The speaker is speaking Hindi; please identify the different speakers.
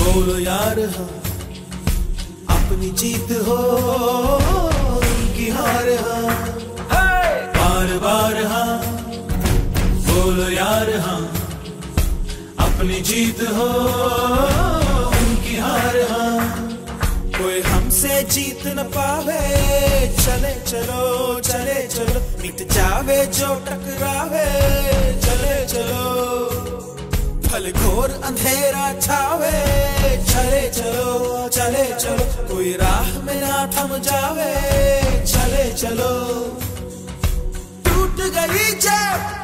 Speaker 1: बोलो यार हाँ, अपनी जीत हो उनकी हार हाँ, बार बार हाँ, बोलो यार हाँ, अपनी जीत हो उनकी हार हाँ, कोई हमसे जीत न पावे, चले चलो चले चलो, मिट जावे जो टकरावे, चले चलो, भले घोर अंधेरा छावे, चले चलो चले चलो, कोई राह में ना थम जावे, चले चलो, टूट गई जब